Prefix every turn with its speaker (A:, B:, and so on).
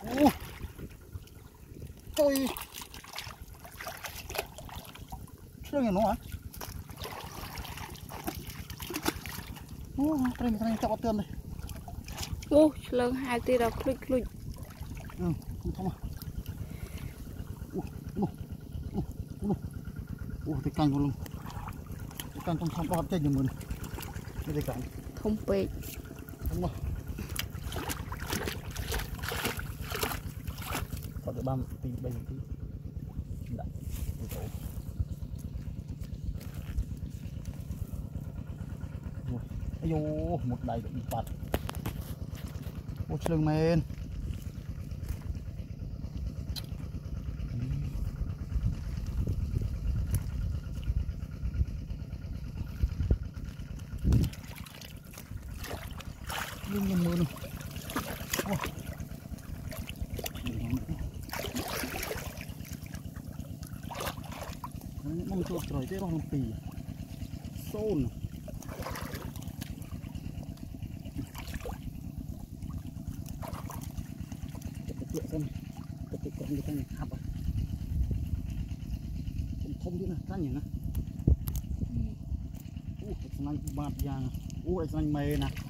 A: tôi chưa nghe nó à đây chọc vào tường đây
B: lần hai tia đọc click lùi
A: không à cái canh luôn cái canh trong bọt trên nhiều mình cái canh
B: không bể
A: không mà có được 30 tí đây tí đấy ây dô một đầy bị bạt lưng men lưng mình luôn mong chuột rồi chứ không tì xôn lựa xem cái con như thế này hấp à không biết là cái gì nữa cái này bạt giang đây này